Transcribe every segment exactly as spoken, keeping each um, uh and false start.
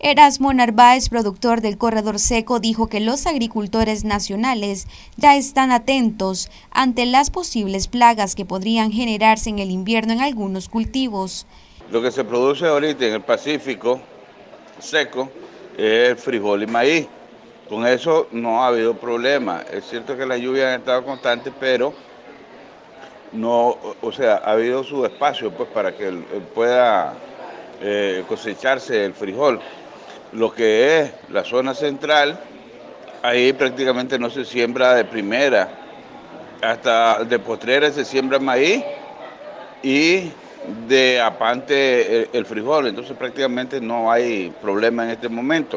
Erasmo Narváez, productor del Corredor Seco, dijo que los agricultores nacionales ya están atentos ante las posibles plagas que podrían generarse en el invierno en algunos cultivos. Lo que se produce ahorita en el Pacífico seco es frijol y maíz. Con eso no ha habido problema. Es cierto que las lluvias han estado constantes, pero no, o sea, ha habido su espacio pues para que pueda eh, cosecharse el frijol. Lo que es la zona central, ahí prácticamente no se siembra de primera, hasta de postrera se siembra maíz y de apante el, el frijol, entonces prácticamente no hay problema en este momento.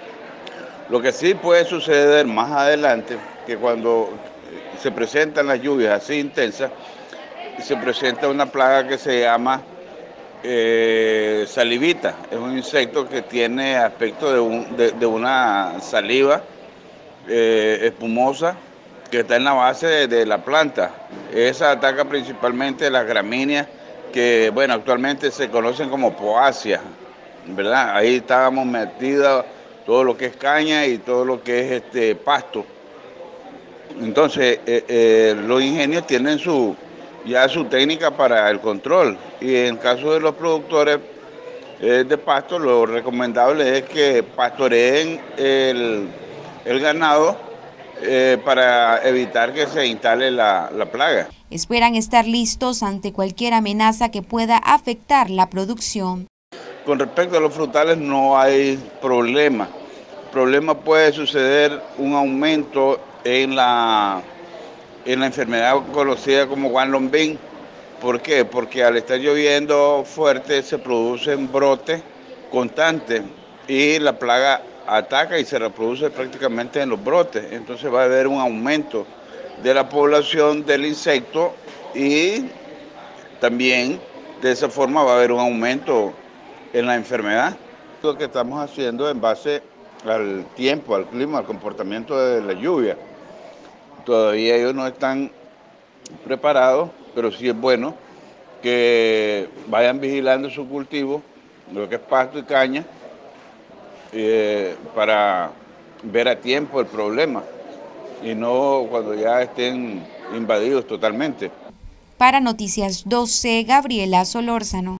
Lo que sí puede suceder más adelante, que cuando se presentan las lluvias así intensas, se presenta una plaga que se llama Eh, salivita. Es un insecto que tiene aspecto de, un, de, de una saliva eh, espumosa que está en la base de, de la planta. Esa ataca principalmente las gramíneas que, bueno, actualmente se conocen como poáceas, ¿verdad? Ahí estábamos metidos todo lo que es caña y todo lo que es este pasto. Entonces, eh, eh, los ingenios tienen su ya su técnica para el control, y en caso de los productores eh, de pasto, lo recomendable es que pastoreen el, el ganado eh, para evitar que se instale la, la plaga. Esperan estar listos ante cualquier amenaza que pueda afectar la producción. Con respecto a los frutales no hay problema. El problema puede suceder un aumento en la en la enfermedad conocida como guanlombín. ¿Por qué? Porque al estar lloviendo fuerte se producen brotes constantes y la plaga ataca y se reproduce prácticamente en los brotes. Entonces va a haber un aumento de la población del insecto y también de esa forma va a haber un aumento en la enfermedad. Lo que estamos haciendo en base al tiempo, al clima, al comportamiento de la lluvia. Todavía ellos no están preparados, pero sí es bueno que vayan vigilando su cultivo, lo que es pasto y caña, eh, para ver a tiempo el problema y no cuando ya estén invadidos totalmente. Para Noticias doce, Gabriela Solórzano.